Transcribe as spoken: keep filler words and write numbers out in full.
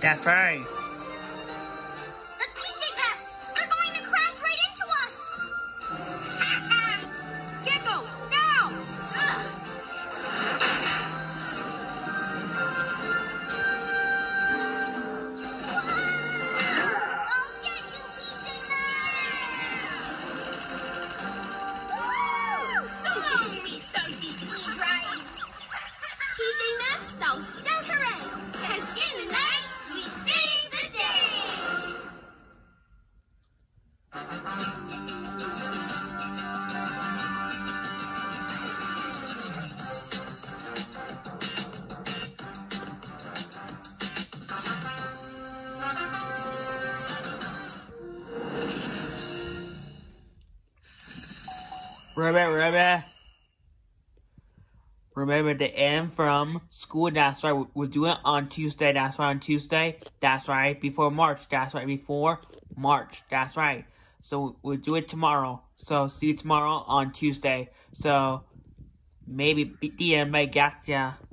That's right. The P J Masks! They're going to crash right into us! Gecko, now! I'll get you, P J Masks! So long, me salty sea drives! P J Masks all shout hooray! 'Cause in the night, we save the day! Remember, remember, remember the end from school. That's right. We'll do it on Tuesday. That's right. On Tuesday. That's right. Before March. That's right. Before March. That's right. So we'll do it tomorrow. So see you tomorrow on Tuesday. So maybe the end by gas, yeah.